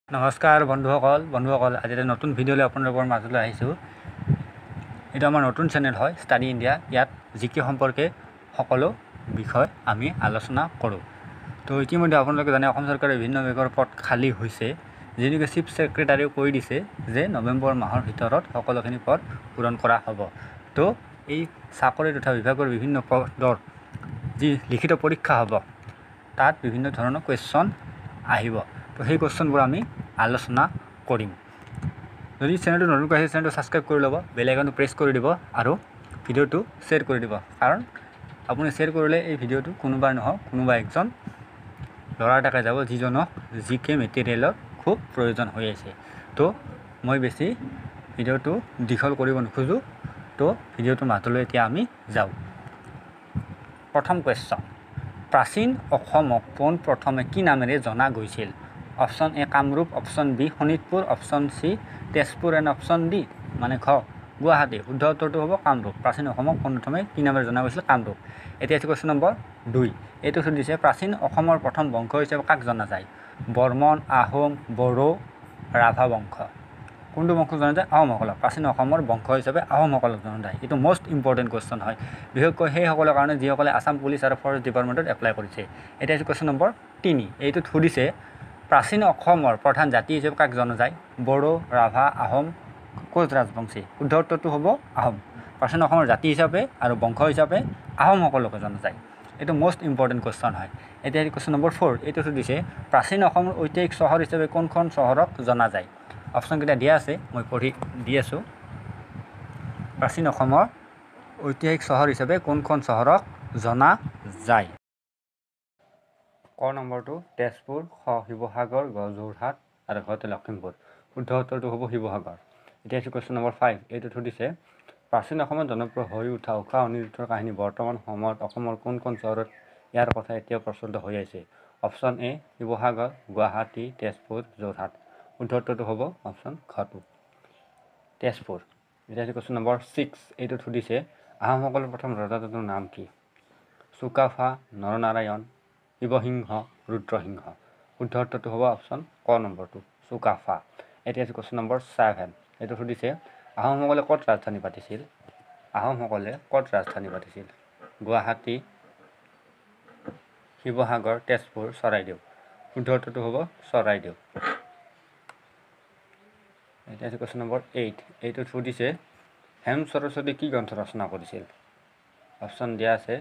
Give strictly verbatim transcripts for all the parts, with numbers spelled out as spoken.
নমস্কাৰ বন্ধুসকল বন্ধুসকল আজি এটা নতুন ভিডিঅ'লৈ আপোনালোকৰ মাজলৈ আহিছোঁ। এটা আমাৰ নতুন চেনেল হয় ষ্টাডি ইণ্ডিয়া। ইয়াত জিকে সম্পৰ্কে সকলো বিষয় আমি আলোচনা কৰোঁ। তো ইতিমধ্যে আপোনালোকে জানে অসম চৰকাৰে বিভিন্ন বিভাগৰ পদ খালী হৈছে, যেনেকৈ চিফ ছেক্ৰেটাৰীও কৈ দিছে যে নৱেম্বৰ মাহৰ ভিতৰত সকলোখিনি পদ পূৰণ কৰা হ'ব। তো এই চাকৰি তথা বিভাগৰ বিভিন্ন পদৰ যি লিখিত পৰীক্ষা হ'ব তাত বিভিন্ন ধৰণৰ কুৱেশ্যন আহিব। তো সেই কুৱেশ্যনবোৰ আমি আলোচনা কৰিম। যদি চেনেলটো নতুনকৈ আহিছে চেনেলটো ছাবস্ক্ৰাইব কৰি ল'ব, বেল আইকনটো প্ৰেছ কৰি দিব আৰু ভিডিঅ'টো শ্বেয়াৰ কৰি দিব, কাৰণ আপুনি শ্বেয়াৰ কৰিলে এই ভিডিঅ'টো কোনোবাই নহওক কোনোবা একজন ল'ৰা এটাকে যাব যিজনক জি কে মেটেৰিয়েলৰ খুব প্ৰয়োজন হৈ আছে। তো মই বেছি ভিডিঅ'টো দীঘল কৰিব নোখোজোঁ। তো ভিডিঅ'টোৰ মাজলৈ এতিয়া আমি যাওঁ। প্ৰথম কুৱেশ্যন, প্ৰাচীন অসমক পোনপ্ৰথমে কি নামেৰে জনা গৈছিল? Option A Kamrup, option B Sonitpur, option C Tezpur and option D মানে ঘ গুৱাহাটী। শুদ্ধ উত্তৰটো হ'ব কামৰূপ। প্ৰাচীন অসমক পোনপ্ৰথমে কি নামেৰে জনা গৈছিল? কামৰূপ। এতিয়া আছে কুৱেশ্যন নম্বৰ দুই। এইটো সুধিছে প্ৰাচীন অসমৰ প্ৰথম বংশ হিচাপে কাক জনা যায়? বৰ্মন, আহোম, বড়ো, ৰাভা বংশ। কোনটো বংশ জনা যায়? আহোমসকলক। প্ৰাচীন অসমৰ বংশ হিচাপে আহোমসকলক জনা যায়। এইটো মষ্ট ইম্পৰ্টেণ্ট কুৱেশ্যন হয়, বিশেষকৈ সেইসকলৰ কাৰণে যিসকলে আছাম পুলিচ আৰু ফৰেষ্ট ডিপাৰ্টমেণ্টত এপ্লাই কৰিছে। এতিয়া আছে কুৱেশ্যন নম্বৰ তিনি। এইটোত সুধিছে প্ৰাচীন অসমৰ প্ৰধান জাতি হিচাপে কাক জনা যায়? বড়ো, ৰাভা, আহোম, কোচ ৰাজবংশী। শুদ্ধ উত্তৰটো হ'ব আহোম। প্ৰাচীন অসমৰ জাতি হিচাপে আৰু বংশ হিচাপে আহোমসকলকে জনা যায়। এইটো মষ্ট ইম্পৰ্টেণ্ট কুৱেশ্যন হয়। এতিয়া কুৱেশ্যন নম্বৰ ফ'ৰ। এইটো সুধিছে প্ৰাচীন অসমৰ ঐতিহাসিক চহৰ হিচাপে কোনখন চহৰক জনা যায়? অপশ্যনকেইটা দিয়া আছে, মই পঢ়ি দি আছোঁ। প্ৰাচীন অসমৰ ঐতিহাসিক চহৰ হিচাপে কোনখন চহৰক জনা যায়? ক নম্বৰটো তেজপুৰ, খ শিৱসাগৰ, গ যোৰহাট আৰু ঘ লখিমপুৰ। শুদ্ধ উত্তৰটো হ'ব শিৱসাগৰ। এতিয়া আছে কুৱেশ্যন নম্বৰ ফাইভ। এইটো সুধিছে প্ৰাচীন অসমত জনপ্ৰিয় হৈ উঠা ঊষা অনিৰুদ্ধৰ কাহিনী বৰ্তমান সময়ত অসমৰ কোনখন চহৰত ইয়াৰ কথা এতিয়াও প্ৰচলিত হৈ আছে? Option A Sivasagar, Guwahati, Tezpur, Jorhat. শুদ্ধ উত্তৰটো হ'ব অপশ্যন ঘটো তেজপুৰ। এতিয়া আছে কুৱেশ্যন নম্বৰ ছিক্স। এইটোত সুধিছে আহোমসকলৰ প্ৰথম ৰজাজনৰ নাম কি? চুকাফা, নৰনাৰায়ণ, শিৱসিংহ, ৰুদ্ৰসিংহ। শুদ্ধ উত্তৰটো হ'ব অপশ্যন ক নম্বৰটো চুকাফা। এতিয়া আছে কুৱেশ্যন নম্বৰ ছেভেন। এইটো সুধিছে আহোমসকলে ক'ত ৰাজধানী পাতিছিল? আহোমসকলে ক'ত ৰাজধানী পাতিছিল? গুৱাহাটী, শিৱসাগৰ, তেজপুৰ, চৰাইদেউ। শুদ্ধ উত্তৰটো হ'ব চৰাইদেউ। এতিয়া আছে কুৱেশ্যন নম্বৰ এইট। এইটোত সুধিছে হেম সৰস্বতী কি গ্ৰন্থ ৰচনা কৰিছিল? অপশ্যন দিয়া আছে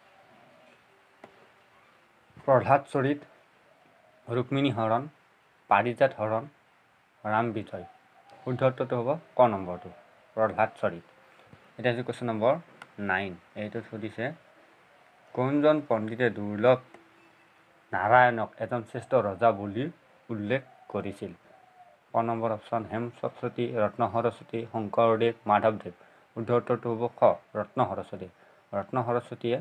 প্ৰহ্লাদ চৰিত, ৰুক্মিণী হৰণ, পাৰিজাত হৰণ, ৰাম বিজয়। শুদ্ধ উত্তৰটো হ'ব ক নম্বৰটো প্ৰহ্লাদ চৰিত। এতিয়া আছে কুৱেশ্যন নম্বৰ নাইন। এইটোত সুধিছে কোনজন পণ্ডিতে দুৰ্লভ নাৰায়ণক এজন শ্ৰেষ্ঠ ৰজা বুলি উল্লেখ কৰিছিল? ক নম্বৰ অপশ্যন হেম সৰস্বতী, ৰত্ন সৰস্বতী, শংকৰদেৱ, মাধৱদেৱ। শুদ্ধ উত্তৰটো হ'ব খ ৰত্ন সৰস্বতী। ৰত্ন সৰস্বতীয়ে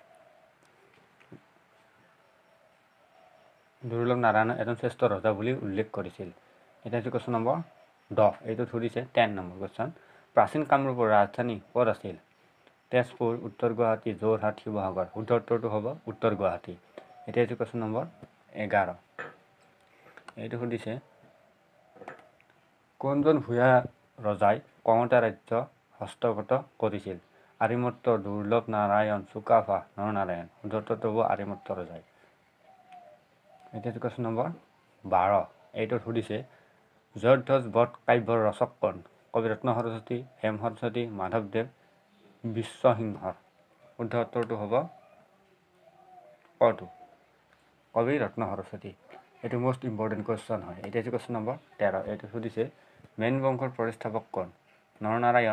দুৰ্লভ নাৰায়ণক এজন শ্ৰেষ্ঠ ৰজা বুলি উল্লেখ কৰিছিল। এতিয়া আছে কুৱেশ্যন নম্বৰ দহ। এইটোত সুধিছে টেন নম্বৰ কুৱেশ্যন প্ৰাচীন কামৰূপৰ ৰাজধানী ক'ত আছিল? তেজপুৰ, উত্তৰ গুৱাহাটী, যোৰহাট, শিৱসাগৰ। শুদ্ধ উত্তৰটো হ'ব উত্তৰ গুৱাহাটী। এতিয়া আছে কুৱেশ্যন নম্বৰ এঘাৰ। এইটো সুধিছে কোনজন ভূঞা ৰজাই কঙতা ৰাজ্য হস্তগত কৰিছিল? আৰিমত্ত, দুৰ্লভ নাৰায়ণ, চুকাফা, নৰনাৰায়ণ। শুদ্ধ উত্তৰটো হ'ব আৰিমত্ত ৰজাই। এতিয়া আছে কুৱেশ্যন নম্বৰ বাৰ। এইটোত সুধিছে জয়ধ্বজ বধ কাব্যৰ ৰচক কোন? কবি ৰত্ন সৰস্বতী, হেম সৰস্বতী, মাধৱদেৱ, বিশ্বসিংহৰ। শুদ্ধ উত্তৰটো হ'ব কটো কবি ৰত্ন সৰস্বতী। এইটো মষ্ট ইম্পৰ্টেণ্ট কুৱেশ্যন হয়। এতিয়া আছে কুৱেশ্যন নম্বৰ তেৰ। এইটো সুধিছে মেন বংশৰ প্ৰতিষ্ঠাপক কোন? নৰনাৰায়ণ,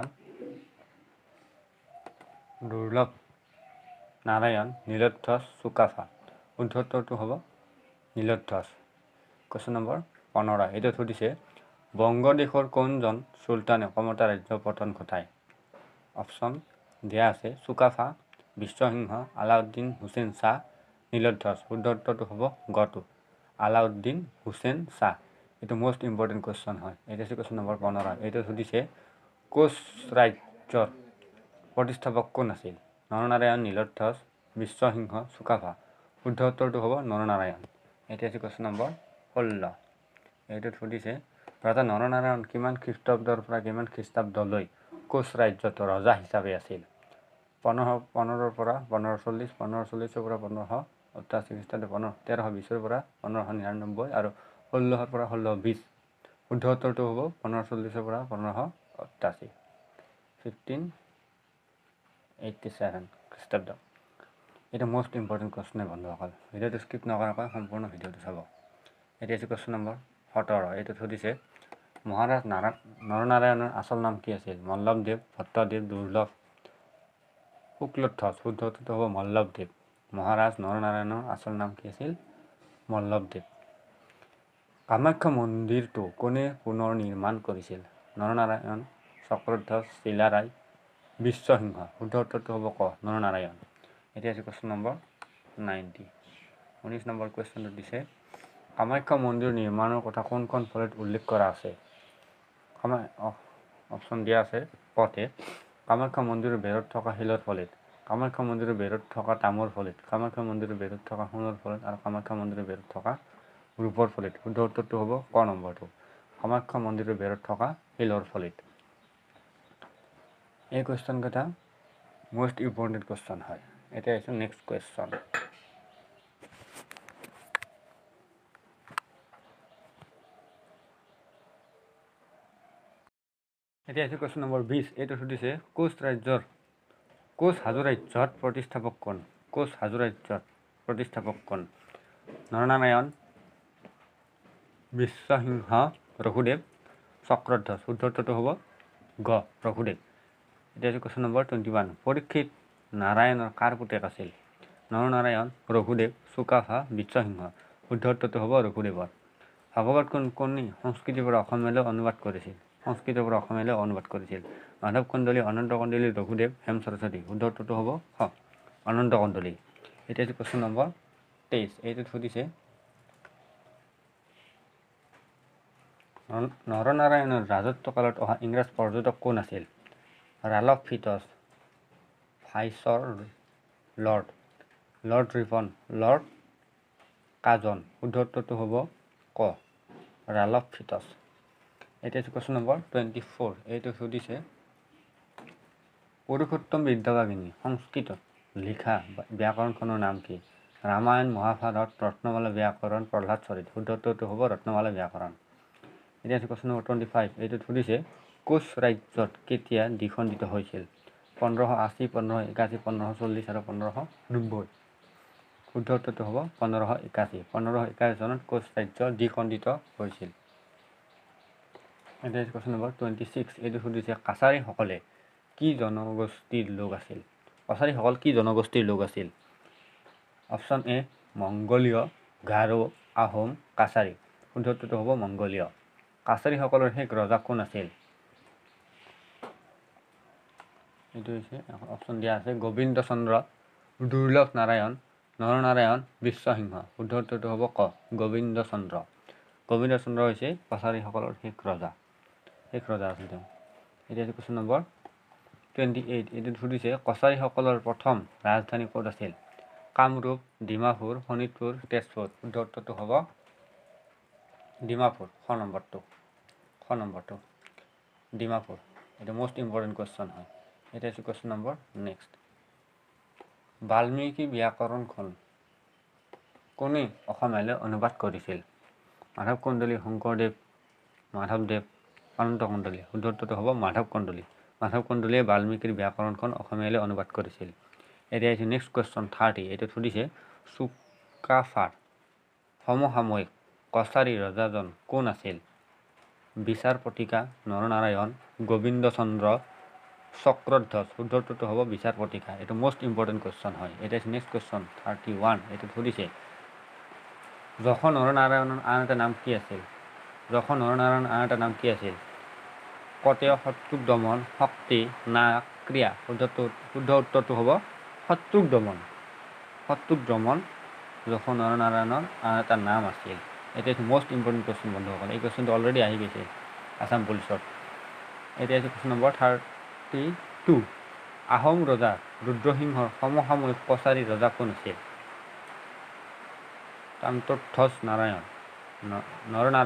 দুৰ্লভ নাৰায়ণ, নীলোৎধ্বজ, চুকাফা। শুদ্ধ উত্তৰটো হ'ব নীলোৎধ্বজ। কুৱেশ্যন নম্বৰ পোন্ধৰ। এইটোত সুধিছে বংগদেশৰ কোনজন চুলতানে কমতা ৰাজ্য পতন ঘটায়? অপশ্যন দিয়া আছে চুকাফা, বিশ্বসিংহ, আলাউদ্দিন হুছেইন শ্বাহ, নীলোৎধ্বজ। শুদ্ধ উত্তৰটো হ'ব গটো আলাউদ্দিন হুছেইন শ্বাহ। এইটো মষ্ট ইম্পৰ্টেণ্ট কুৱেশ্যন হয়। এইটো আছে কুৱেশ্যন নম্বৰ পোন্ধৰ। এইটো সুধিছে কোচ ৰাজ্যৰ প্ৰতিষ্ঠাপক কোন আছিল? নৰনাৰায়ণ, নীলোৎধ্বজ, বিশ্বসিংহ, চুকাফা। শুদ্ধ উত্তৰটো হ'ব নৰনাৰায়ণ। এতিয়া আছে কুৱেশ্যন নম্বৰ ষোল্ল। এইটোত সুধিছে ৰজা নৰনাৰায়ণ কিমান খ্ৰীষ্টাব্দৰ পৰা কিমান খ্ৰীষ্টাব্দলৈ কোচ ৰাজ্যত ৰজা হিচাপে আছিল পোন্ধৰশ পোন্ধৰৰ পৰা পোন্ধৰশ চল্লিছ পোন্ধৰশ চল্লিছৰ পৰা পোন্ধৰশ অষ্টাশী খ্ৰীষ্টাব্দ পোন্ধৰ তেৰশ বিছৰ পৰা পোন্ধৰশ নিৰান্নব্বৈ আৰু ষোল্লশৰ পৰা ষোল্লশ বিছ শুদ্ধ উত্তৰটো হ'ব পোন্ধৰশ চল্লিছৰ পৰা পোন্ধৰশ অষ্টাশী ফিফটিন এইটটি ছেভেন খ্ৰীষ্টাব্দ এটা মোষ্ট ইম্পৰ্টেণ্ট কুৱেশ্যন বন্ধুসকল ভিডিঅ'টো স্কিপ নকৰাকৈ সম্পূৰ্ণ ভিডিঅ'টো চাব এতিয়া আছে কুৱেশ্যন নম্বৰ সোতৰ এইটোত সুধিছে মহাৰাজ নাৰা নৰনাৰায়ণৰ আচল নাম কি আছিল মল্লৱদেৱ ভট্টদেৱ দুৰ্লভ শুক্লধ্বজ শুদ্ধ উত্তৰটো হ'ব মল্লৱদেৱ মহাৰাজ নৰনাৰায়ণৰ আচল নাম কি আছিল মল্লৱদেৱ কামাখ্যা মন্দিৰটো কোনে পুনৰ নিৰ্মাণ কৰিছিল নৰনাৰায়ণ চক্ৰধ্বজ চিলাৰায় বিশ্বসিংহ শুদ্ধ উত্তৰটো হ'ব ক নৰনাৰায়ণ এতিয়া আছে কুৱেশ্যন নম্বৰ নাইণ্টি ঊনৈছ নম্বৰ কুৱেশ্যনটো দিছে কামাখ্যা মন্দিৰ নিৰ্মাণৰ কথা কোনখন ফলত উল্লেখ কৰা আছে কামা অপশ্যন দিয়া আছে পথে কামাখ্যা মন্দিৰৰ বেৰত থকা শিলৰ ফলিত কামাখ্যা মন্দিৰৰ বেৰত থকা তামৰ ফলিত কামাখ্যা মন্দিৰৰ বেৰত থকা সোণৰ ফলিত আৰু কামাখ্যা মন্দিৰৰ বেৰত থকা ৰূপৰ ফলিত শুদ্ধ উত্তৰটো হ'ব ক নম্বৰটো কামাখ্যা মন্দিৰৰ বেৰত থকা শিলৰ ফলিত এই কুৱেশ্যনকেইটা মোষ্ট ইম্পৰ্টেণ্ট কুৱেশ্যন হয় এতিয়া আহিছোঁ নেক্সট কুৱেশ্যন এতিয়া আহিছোঁ কুৱেশ্যন নম্বৰ বিছ এইটো সুধিছে কোচ ৰাজ্যৰ কোচ হাজো ৰাজ্যত প্ৰতিষ্ঠাপক কোন কোচ হাজো ৰাজ্যত প্ৰতিষ্ঠাপক কোন নৰনাৰায়ণ বিশ্বসিংহ ৰঘুদেৱ চক্ৰধ্বজ শুদ্ধ উত্তৰটো হ'ব গ ৰঘুদেৱ এতিয়া আছে question number twenty one Parikshit নাৰায়ণৰ কাৰ পুতেক আছিল নৰনাৰায়ণ ৰঘুদেৱ চুকাফা বিশ্বসিংহ শুদ্ধ উত্তৰটো হ'ব ৰঘুদেৱৰ ভাগৱত কোন কোনে সংস্কৃতিৰ পৰা অসমীয়ালৈ অনুবাদ কৰিছিল সংস্কৃতৰ পৰা অসমীয়ালৈ অনুবাদ কৰিছিল মাধৱ কন্দলী অনন্ত কন্দলী ৰঘুদেৱ হেম সৰস্বতী শুদ্ধ উত্তৰটো হ'ব হ অনন্ত কন্দলী এতিয়া আছে কুৱেশ্যন নম্বৰ তেইছ এইটোত সুধিছে নৰনাৰায়ণৰ ৰাজত্বকালত অহা ইংৰাজ পৰ্যটক কোন আছিল ৰালফ ফিটছ ভাইচৰ Lord Lord Ripon Lord Curzon শুদ্ধ উত্তৰটো হ'ব ক ৰালফ ফিটছ এতিয়া আছে কুৱেশ্যন নম্বৰ টুৱেণ্টি ফ'ৰ এইটো সুধিছে পুৰুষোত্তম বিদ্যাবাগিনী সংস্কৃতত লিখা ব্যাকৰণখনৰ নাম কি ৰামায়ণ মহাভাৰত ৰত্নমালা ব্যাকৰণ প্ৰহ্লাদ চৰিত শুদ্ধ উত্তৰটো হ'ব ৰত্নমালা ব্যাকৰণ এতিয়া আছে কুৱেশ্যন নম্বৰ টুৱেণ্টি ফাইভ এইটোত সুধিছে কোচ ৰাজ্যত কেতিয়া দ্বিখণ্ডিত হৈছিল পোন্ধৰশ আশী পোন্ধৰশ একাশী পোন্ধৰশ চল্লিছ আৰু পোন্ধৰশ নব্বৈ শুদ্ধ উত্তৰটো হ'ব পোন্ধৰশ একাশী পোন্ধৰশ একাশী চনত কোচ ৰাজ্য দ্বিখণ্ডিত হৈছিল এতিয়া কুৱেশ্যন নম্বৰ টুৱেণ্টি ছিক্স এইটো সুধিছে কাছাৰীসকলে কি জনগোষ্ঠীৰ লোক আছিল কছাৰীসকল কি জনগোষ্ঠীৰ লোক আছিল অপশ্যন এ মংগোলীয় গাৰো আহোম কাছাৰী শুদ্ধ উত্তৰটো হ'ব মংগোলীয় কাছাৰীসকলৰ শেষ ৰজা কোন আছিল এইটো হৈছে অপশ্যন দিয়া আছে গোবিন্দ চন্দ্ৰ দুৰ্লভ নাৰায়ণ নৰনাৰায়ণ বিশ্বসিংহ শুদ্ধ উত্তৰটো হ'ব ক গোবিন্দ চন্দ্ৰ গোবিন্দ চন্দ্ৰ হৈছে কছাৰীসকলৰ শেষ ৰজা শেষ ৰজা আছিল তেওঁ এতিয়া কুৱেশ্যন নম্বৰ টুৱেণ্টি এইট এইটোত সুধিছে কছাৰীসকলৰ প্ৰথম ৰাজধানী ক'ত আছিল কামৰূপ ডিমাপুৰ শোণিতপুৰ তেজপুৰ শুদ্ধ উত্তৰটো হ'ব ডিমাপুৰ খ নম্বৰটো খ নম্বৰটো ডিমাপুৰ এইটো মোষ্ট ইম্পৰ্টেণ্ট কুৱেশ্যন হয় এতিয়া আছে কুৱেশ্যন নম্বৰ নেক্সট বাল্মীকি ব্যাকৰণখন কোনে অসমীয়ালৈ অনুবাদ কৰিছিল মাধৱ কন্দলী শংকৰদেৱ মাধৱদেৱ অনন্ত কন্দলী শুদ্ধ উত্তৰটো হ'ব মাধৱ কন্দলী মাধৱ কন্দলীয়ে বাল্মীকিৰ ব্যাকৰণখন অসমীয়ালৈ অনুবাদ কৰিছিল এতিয়া আহিছে নেক্সট কুৱেশ্যন থাৰ্টি এইটোত সুধিছে চুকাফাৰ সমসাময়িক কছাৰী ৰজাজন কোন আছিল বিচাৰপতিকা নৰনাৰায়ণ গোবিন্দ চন্দ্ৰ চক্ৰধ্বজ শুদ্ধ উত্তৰটো হ'ব বিচাৰপতিকা এইটো মোষ্ট ইম্পৰ্টেণ্ট কুৱেশ্যন হয় এতিয়া আছে নেক্সট কুৱেশ্যন থাৰ্টি ওৱান এইটোত সুধিছে যশ নৰনাৰায়ণৰ আন এটা নাম কি আছিল যশ নৰনাৰায়ণৰ আন এটা নাম কি আছিল কতেয় শত্ৰুক দমন শক্তি নাগ ক্ৰিয়া শুদ্ধ শুদ্ধ উত্তৰটো হ'ব শত্ৰুক দমন শত্ৰুক দমন যশ নৰনাৰায়ণৰ আন এটা নাম আছিল এটা মোষ্ট ইম্পৰ্টেণ্ট কুৱেশ্যন বন্ধুসকল এই কুৱেশ্যনটো অলৰেডি আহি গৈছে আছাম পুলিচত এতিয়া আছে question number thirty two Ahom ৰজা ৰুদ্ৰসিংহৰ সমসাময়িক কছাৰী ৰজা কোন আছিল তান্ত্ৰধ্বজ নাৰায়ণ নৰনাৰায়ণ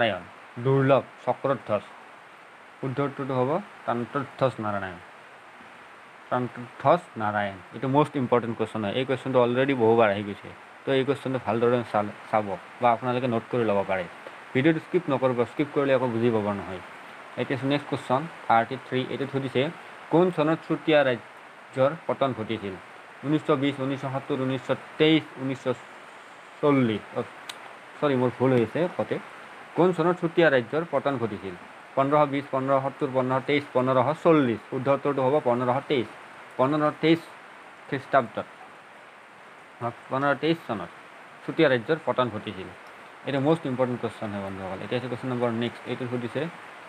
দুৰ্লভ চক্ৰধ্বজ। শুদ্ধ উত্তৰটো হ'ব তান্ত্ৰধ্বজ নাৰায়ণ। তান্ত্ৰধ্বজ নাৰায়ণ এইটো মষ্ট ইম্পৰ্টেণ্ট কুৱেশ্যন হয়। এই কুৱেশ্যনটো অলৰেডি বহুবাৰ আহি গৈছে, তো এই কুৱেশ্যনটো ভালদৰে চাল চাব বা আপোনালোকে নোট কৰি ল'ব পাৰে। ভিডিঅ'টো স্কিপ নকৰিব, স্কিপ কৰিলে একো বুজি পাব নহয়। এতিয়া নেক্সট কুৱেশ্যন থাৰ্টি থ্ৰী। এইটো সুধিছে কোন চনত চুতীয়া ৰাজ্যৰ পতন ঘটিছিল? ঊনৈছশ বিছ, ঊনৈছশ সত্তৰ, ঊনৈছশ তেইছ, ঊনৈছশ চল্লিছ। চৰি মোৰ ভুল হৈছে কতে। কোন চনত চুতীয়া ৰাজ্যৰ পতন ঘটিছিল? পোন্ধৰশ বিছ, পোন্ধৰশ সত্তৰ, পোন্ধৰশ তেইছ, পোন্ধৰশ চল্লিছ। শুদ্ধ উত্তৰটো হ'ব পোন্ধৰশ তেইছ। পোন্ধৰশ তেইছ খ্ৰীষ্টাব্দত পোন্ধৰশ তেইছ চনত চুতীয়া ৰাজ্যৰ পতন ঘটিছিল। এইটো মষ্ট ইম্পৰ্টেণ্ট কুৱেশ্যন হয় বন্ধুসকল। এতিয়া আছে কুৱেশ্যন নম্বৰ নেক্সট। এইটো সুধিছে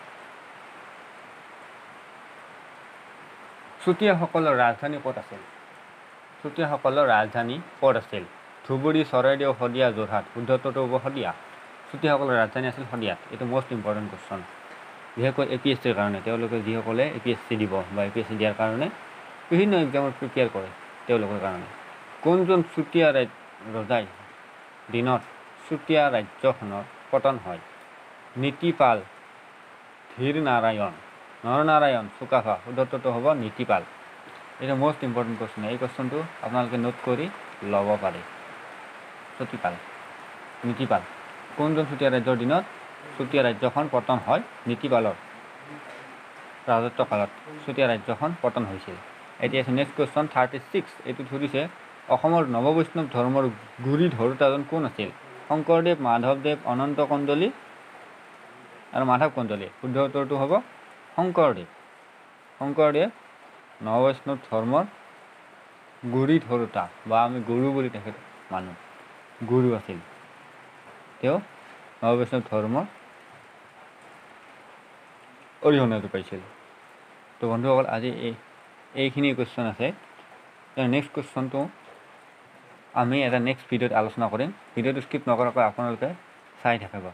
চুতীয়াসকলৰ ৰাজধানী ক'ত আছিল? চুতীয়াসকলৰ ৰাজধানী ক'ত আছিল? ধুবুৰী, চৰাইদেউ, শদিয়া, যোৰহাট। শুদ্ধ উত্তৰটো হ'ব শদিয়া। চুতীয়াসকলৰ ৰাজধানী আছিল শদিয়াত। এইটো মষ্ট ইম্পৰ্টেণ্ট কুৱেশ্যন, বিশেষকৈ এ পি এছ চিৰ কাৰণে। তেওঁলোকে যিসকলে এ পি এছ চি দিব বা এ পি এছ চি দিয়াৰ কাৰণে বিভিন্ন এক্সামৰ প্ৰিপেয়াৰ কৰে তেওঁলোকৰ কাৰণে। কোনজন চুতীয়া ৰজাই দিনত চুতীয়া ৰাজ্যখনৰ পতন হয়? নীতিপাল, ধীৰ নাৰায়ণ, নৰনাৰায়ণ, চুকাফা। শুদ্ধ উত্তৰটো হ'ব নীতিপাল। এইটো মষ্ট ইম্পৰ্টেণ্ট কুৱেশ্যন। এই কুৱেশ্যনটো আপোনালোকে নোট কৰি ল'ব পাৰে। চুতীপাল, নীতিপাল। কোনজন চুতীয়া ৰাজ্যৰ দিনত চুতীয়া ৰাজ্যখন পতন হয়? নীতিপালৰ ৰাজত্ব কালত চুতীয়া ৰাজ্যখন পতন হৈছিল। এতিয়া আছে নেক্সট কুৱেশ্যন থাৰ্টি ছিক্স। এইটোত সুধিছে অসমৰ নৱবৈষ্ণৱ ধৰ্মৰ গুৰি ধৰোতাজন কোন আছিল? শংকৰদেৱ, মাধৱদেৱ, অনন্ত কন্দলী আৰু মাধৱ কন্দলী। শুদ্ধ উত্তৰটো হ'ব শংকৰদেৱ। শংকৰদেৱ নৱবৈষ্ণৱ ধৰ্মৰ গুৰি ধৰোতা বা আমি গুৰু বুলি তেখেত মানুহ, গুৰু আছিল। তেওঁ নৱবৈষ্ণৱ ধৰ্মৰ অৰিহণা যোগাইছিল। তো বন্ধুসকল আজি এই এইখিনি কুৱেশ্যন আছে। নেক্সট কুৱেশ্যনটো আমি এটা নেক্সট ভিডিঅ'ত আলোচনা কৰিম। ভিডিঅ'টো স্কিপ নকৰাকৈ আপোনালোকে চাই থাকিব।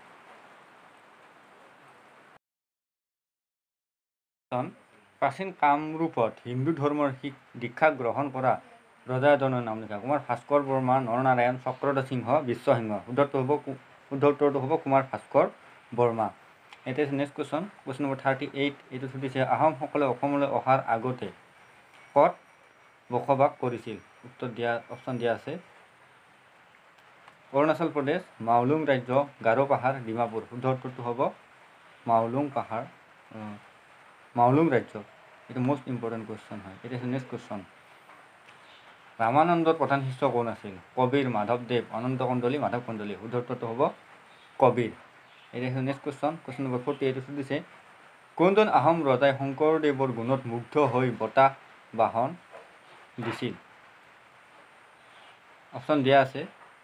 প্ৰাচীন কামৰূপত হিন্দু ধৰ্মৰ দীক্ষা গ্ৰহণ কৰা ৰজা এজনৰ নাম লিখা। কুমাৰ ভাস্কৰ বৰ্মা, নৰনাৰায়ণ, চক্ৰধ্বজ সিংহ, বিশ্বসিংহ। শুদ্ধটো হ'ব শুদ্ধ উত্তৰটো হ'ব কুমাৰ ভাস্কৰ বৰ্মা। এতিয়া next question question number thirty eight. এইটো সুধিছে আহোমসকলে অসমলৈ অহাৰ আগতে ক'ত বসবাস কৰিছিল? উত্তৰ দিয়া অপশ্যন দিয়া আছে অৰুণাচল প্ৰদেশ, মাওলুং ৰাজ্য, গাৰো পাহাৰ, ডিমাপুৰ। শুদ্ধ উত্তৰটো হ'ব মাওলুং পাহাৰ মাওলুং ৰাজ্য। এইটো মষ্ট ইম্পৰ্টেণ্ট কুৱেশ্যন হয়। এতিয়া নেক্সট কুৱেশ্যন ৰামানন্দৰ প্ৰধান শিষ্য কোন আছিল? কবিৰ, মাধৱদেৱ, অনন্ত কন্দলী, মাধৱ কন্দলী। শুদ্ধ উত্তৰটো হ'ব কবিৰ। এতিয়া next question question number forty এইটো সুধিছে কোনজন আহোম ৰজাই শংকৰদেৱৰ গুণত মুগ্ধ হৈ বঁটা বাহন দিছিল? অপশ্যন দিয়া আছে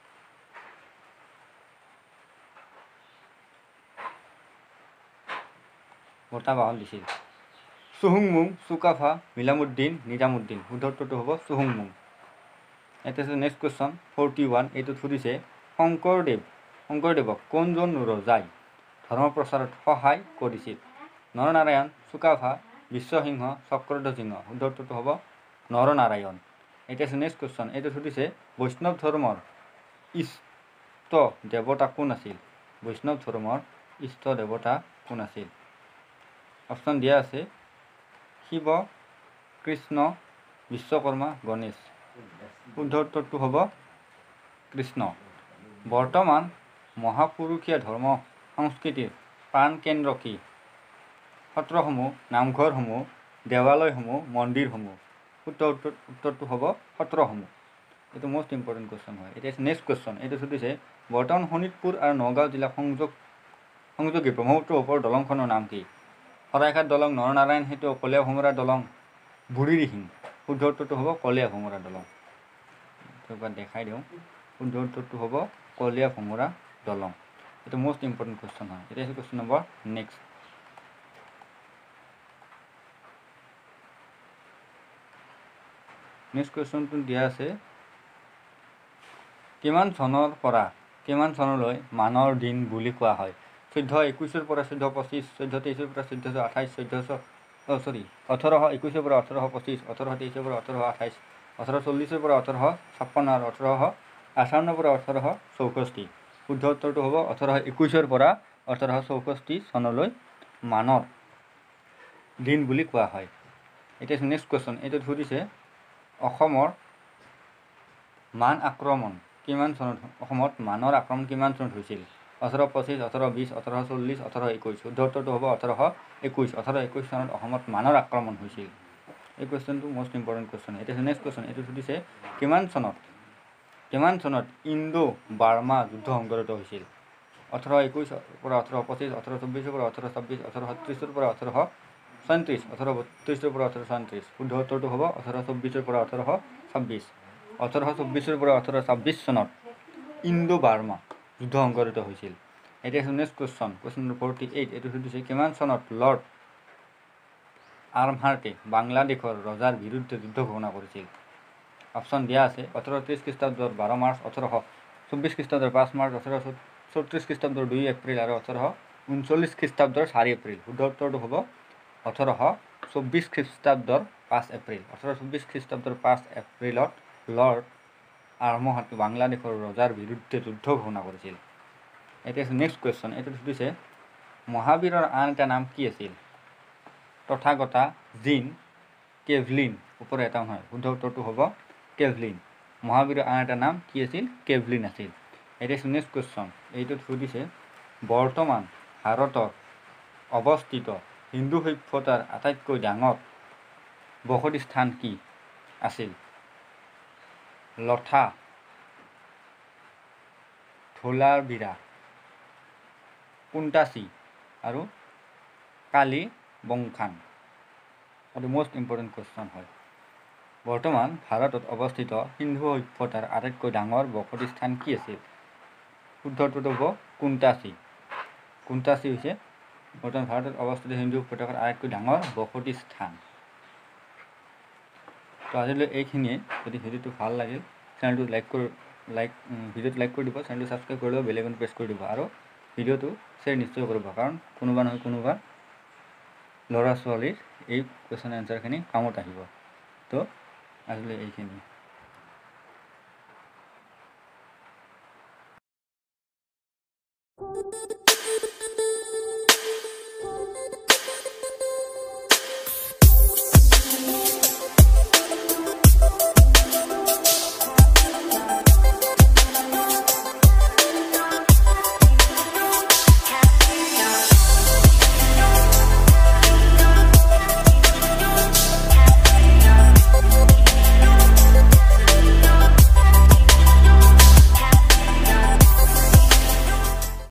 বঁটা বাহন দিছিল চুহুংমুং, চুকাফা, মিলামুদ্দিন, নিজামুদ্দিন। শুদ্ধ উত্তৰটো হ'ব চুহুংমুং। এতিয়া নেক্সট কুৱেশ্যন ফৰ্টি ওৱান। এইটোত সুধিছে শংকৰদেৱ শংকৰদেৱক কোনজন ৰজাই ধৰ্ম প্ৰচাৰত সহায় কৰিছিল? নৰনাৰায়ণ, চুকাফা, বিশ্বসিংহ, চক্ৰধ্বজ সিংহ। শুদ্ধ উত্তৰটো হ'ব নৰনাৰায়ণ। এতিয়া নেক্সট কুৱেশ্যন এইটোত সুধিছে বৈষ্ণৱ ধৰ্মৰ ইষ্ট দেৱতা কোন আছিল? বৈষ্ণৱ ধৰ্মৰ ইষ্ট দেৱতা কোন আছিল? অপশ্যন দিয়া আছে শিৱ, কৃষ্ণ, বিশ্বকৰ্মা, গণেশ। শুদ্ধ উত্তৰটো হ'ব কৃষ্ণ। বৰ্তমান মহাপুৰুষীয়া ধৰ্ম সংস্কৃতিৰ প্ৰাণকেন্দ্ৰ কি? সত্ৰসমূহ, নামঘৰসমূহ, দেৱালয়সমূহ, মন্দিৰসমূহ। শুদ্ধ উত্তৰ উত্তৰটো হ'ব সত্ৰসমূহ। এইটো মষ্ট ইম্পৰ্টেণ্ট কুৱেশ্যন হয়। এতিয়া নেক্সট কুৱেশ্যন এইটো সুধিছে বৰ্তমান শোণিতপুৰ আৰু নগাঁও জিলা সংযোগ সংযোগী ব্ৰহ্মপুত্ৰৰ ওপৰৰ দলংখনৰ নাম কি? শৰাইঘাট দলং, নৰনাৰায়ণ সেতু, কলীয়া ভোমোৰা দলং, বুঢ়ীদিহিং। শুদ্ধ উত্তৰটো হ'ব কলীয়া ভোমোৰা দলং। এবাৰ দেখাই দিওঁ। শুদ্ধ উত্তৰটো হ'ব কলীয়া ভোমোৰা দলং। এইটো মষ্ট ইম্পৰ্টেণ্ট কুৱেশ্যন হয়। এতিয়া হৈছে কুৱেশ্যন নম্বৰ নেক্সট। নেক্সট কুৱেশ্যনটো দিয়া আছে কিমান চনৰ পৰা কিমান চনলৈ মানৰ দিন বুলি কোৱা হয়? চৈধ্য একৈছৰ পৰা চৈধ্য পঁচিছ, চৈধ্য তেইছৰ পৰা চৈধ্যশ আঠাইছ, চৈধ্যশ অ' চৰি ওঠৰশ একৈছৰ পৰা ওঠৰশ পঁচিছ, ওঠৰশ তেইছৰ পৰা ওঠৰশ আঠাইছ, ওঠৰশ চল্লিছৰ পৰা ওঠৰশ ছাপন্ন আৰু ওঠৰশ আঠাৱন্নৰ পৰা ওঠৰশ চৌষষ্ঠি। শুদ্ধ উত্তৰটো হ'ব ওঠৰশ একৈছৰ পৰা ওঠৰশ চৌষষ্ঠি চনলৈ মানৰ দিন বুলি কোৱা হয়। এতিয়া নেক্সট কুৱেশ্যন, এইটোত সুধিছে অসমৰ মান আক্ৰমণ কিমান চনত অসমত মানৰ আক্ৰমণ কিমান চনত হৈছিল? ওঠৰশ পঁচিছ, ওঠৰশ বিছ, ওঠৰশ চল্লিছ, ওঠৰশ একৈছ। শুদ্ধ উত্তৰটো হ'ব ওঠৰশ একৈছ। ওঠৰশ একৈছ চনত অসমত মানৰ আক্ৰমণ হৈছিল। এই কুৱেশ্যনটো মষ্ট ইম্পৰ্টেণ্ট কুৱেশ্যন। এতিয়া নেক্সট কুৱেশ্যন, এইটো সুধিছে কিমান চনত কিমান চনত ইণ্ডো বাৰ্মা যুদ্ধ সংঘটিত হৈছিল? ওঠৰশ একৈছৰ পৰা ওঠৰশ পঁচিছ, ওঠৰশ চৌব্বিছৰ পৰা ওঠৰশ ছাব্বিছ, ওঠৰশ ত্ৰিছৰ পৰা ওঠৰশ ছয়ত্ৰিছ, ওঠৰশ বত্ৰিছৰ পৰা ওঠৰশ ছয়ত্ৰিছ। শুদ্ধ উত্তৰটো হ'ব ওঠৰশ চৌব্বিছৰ পৰা ওঠৰশ ছাব্বিছ। ওঠৰশ চৌব্বিছৰ পৰা ওঠৰশ ছাব্বিছ চনত ইণ্ডো বাৰ্মা যুদ্ধ সংঘটিত হৈছিল। এতিয়া next question, question number forty eight. এইটো সুধিছে কিমান চনত লৰ্ড আৰ্মহাৰ্টে বাংলাদেশৰ ৰজাৰ বিৰুদ্ধে যুদ্ধ ঘোষণা কৰিছিল? অপশ্যন দিয়া আছে ওঠৰশ ত্ৰিছ খ্ৰীষ্টাব্দৰ বাৰ মাৰ্চ, ওঠৰশ চৌব্বিছ খ্ৰীষ্টাব্দৰ পাঁচ মাৰ্চ, ওঠৰশ চৌত্ৰিছ খ্ৰীষ্টাব্দৰ দুই এপ্ৰিল আৰু ওঠৰশ ঊনচল্লিছ খ্ৰীষ্টাব্দৰ চাৰি এপ্ৰিল। শুদ্ধ উত্তৰটো হ'ব ওঠৰশ চৌব্বিছ খ্ৰীষ্টাব্দৰ পাঁচ এপ্ৰিল। ওঠৰশ চৌব্বিছ খ্ৰীষ্টাব্দৰ পাঁচ এপ্ৰিলত লৰ্ড আৰ্মহাৰ্টে বাংলাদেশৰ ৰজাৰ বিৰুদ্ধে যুদ্ধ ঘোষণা কৰিছিল। এতিয়া নেক্সট কুৱেশ্যন, এইটোত সুধিছে মহাবীৰৰ আন এটা নাম কি আছিল? তথাগতা, জিন, কেভলিন। ওপৰে এটা নহয়। শুদ্ধ উত্তৰটো হ'ব কেভলিন। মহাবীৰৰ আন এটা নাম কি আছিল? কেভলিন আছিল। এতিয়া নেক্সট কুৱেশ্যন, এইটোত সুধিছে বৰ্তমান ভাৰতৰ অৱস্থিত হিন্দু সভ্যতাৰ আটাইতকৈ ডাঙৰ বসতি স্থান কি আছিল? লঠা, ধোলাবিৰা, কুণ্টাচি আৰু কালিবংখান। এইটো মষ্ট ইম্পৰ্টেণ্ট কুৱেশ্যন হয়। বৰ্তমান ভাৰতত অৱস্থিত সিন্ধু সভ্যতাৰ আটাইতকৈ ডাঙৰ বসতি স্থান কি আছিল? শুদ্ধ উত্তৰটো হ'ব কুণ্টাচি। কুণ্টাচি হৈছে বৰ্তমান ভাৰতত অৱস্থিত হিন্দু সভ্যতাৰ আটাইতকৈ ডাঙৰ বসতি স্থান। তো আজিলৈ এইখিনিয়ে। যদি ভিডিঅ'টো ভাল লাগিল চেনেলটো লাইক কৰি লাইক ভিডিঅ'টো লাইক কৰি দিব, চেনেলটো ছাবস্ক্ৰাইব কৰি দিব, বেল আইকন প্ৰেছ কৰি দিব আৰু ভিডিঅ'টো শ্বেয়াৰ নিশ্চয় কৰিব, কাৰণ কোনোবা নহয় কোনোবা ল'ৰা ছোৱালীৰ এই কুৱেশ্যন এনচাৰখিনি কামত আহিব। তো আজিলৈ এইখিনি।